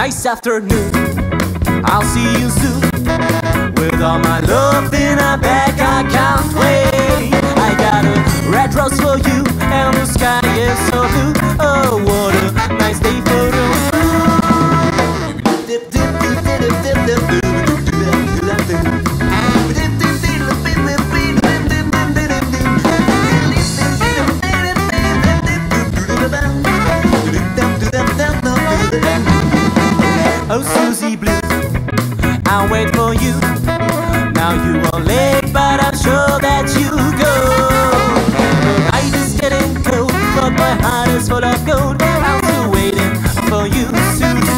nice afternoon. I'll see you soon. With all my love in a bag, I can't wait. I got a red rose for you, and the sky is so blue. Oh, what a nice day for you. Oh, Susie Blue, I'll wait for you. Now you are late, but I'm sure that you go. The night is getting cold, but my heart is full of gold. I'm still waiting for you, Susie.